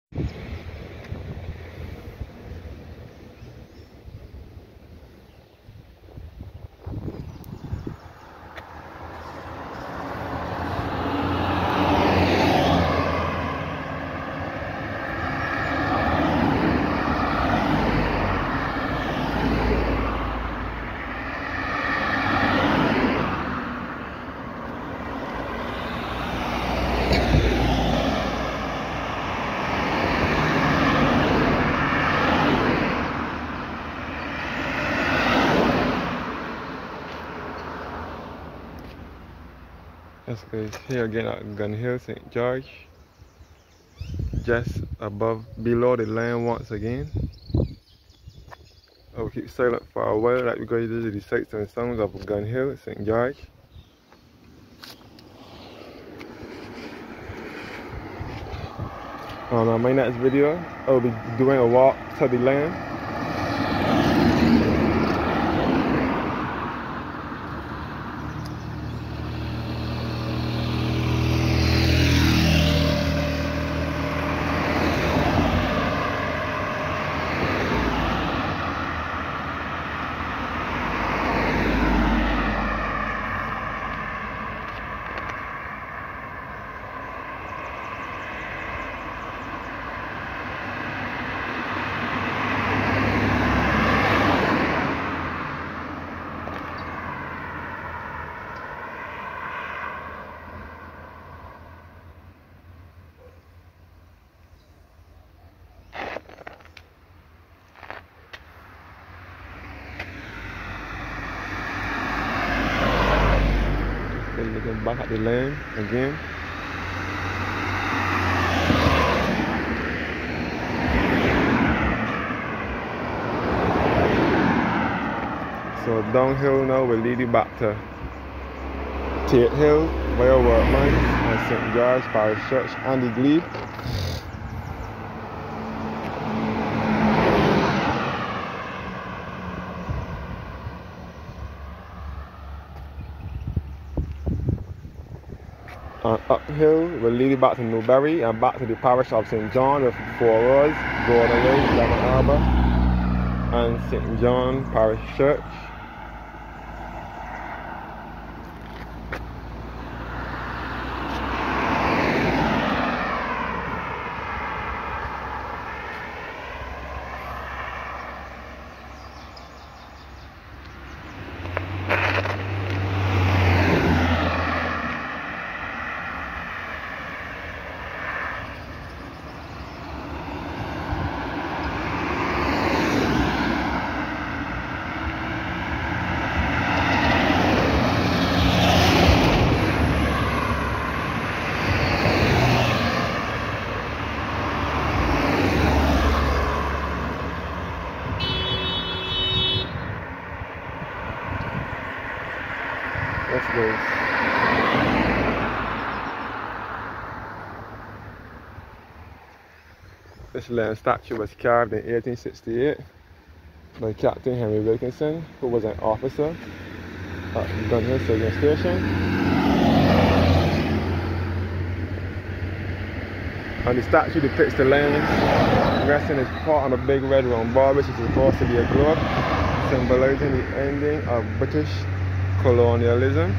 Let's go here again at Gun Hill, St. George. Just below the land once again. I will keep silent for a while like we go to the sights and sounds of Gun Hill, St. George. On my next video, I will be doing a walk to the land. Looking back at the land again. So downhill now we'll lead you back to Tate Hill, via Workman and St. George Parish Church and the Glebe. And uphill we'll lead you back to Newbury and back to the parish of St. John with Four Roads, Gordon Lake, Lemon Harbour and St. John Parish Church. Let's go. This land statue was carved in 1868 by Captain Henry Wilkinson, who was an officer at Gun Hill Serving Station. And the statue depicts the land resting its paw on a big red round ball, which is supposed to be a globe, symbolizing the ending of British colonialism.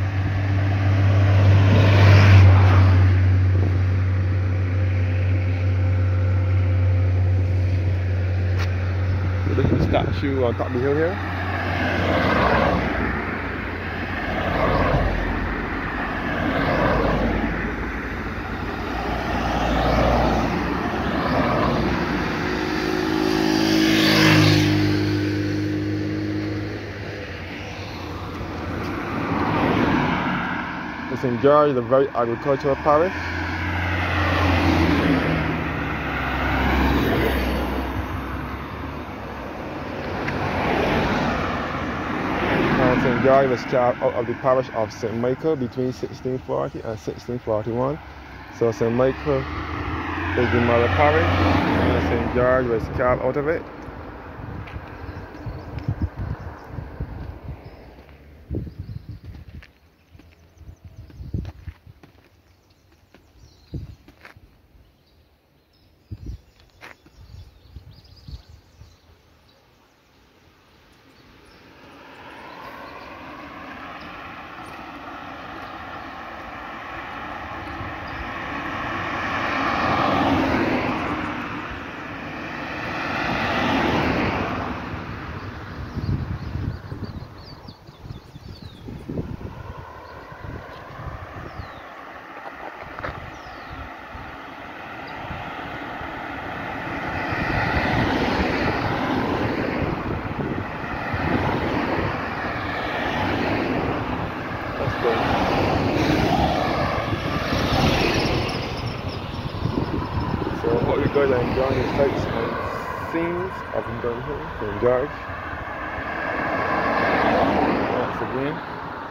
So this is the statue on top of the hill here. St. George is a very agricultural parish. And St. George was carved out of the parish of St. Michael between 1640 and 1641. So St. Michael is the mother parish and St. George was carved out of it. you guys are enjoying the sights and scenes of Newbury, St. George. Once again.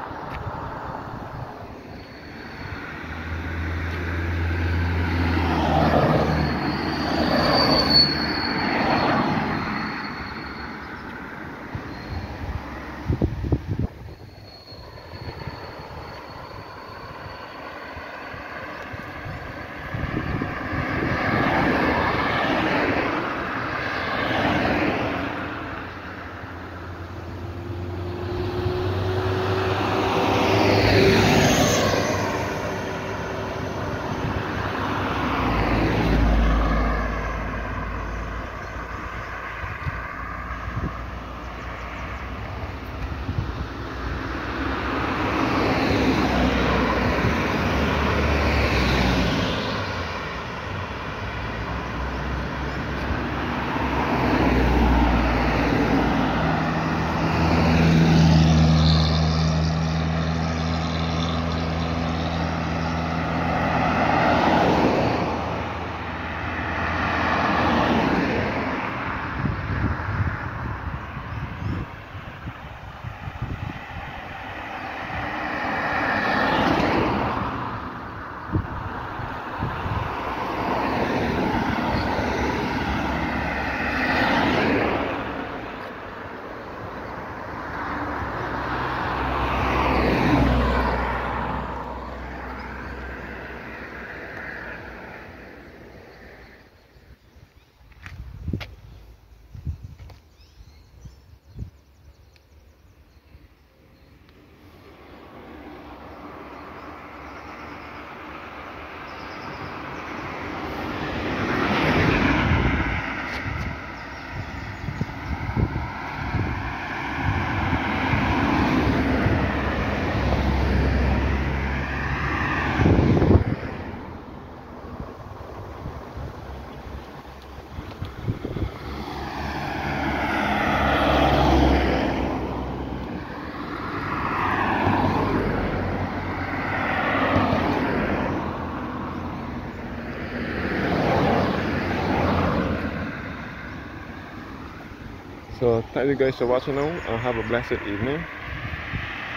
So thank you guys for watching now and have a blessed evening.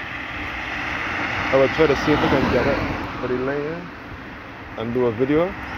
I will try to see if I can get it for the lane and do a video.